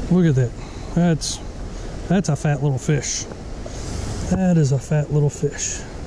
Look at that. That's a fat little fish. That is a fat little fish.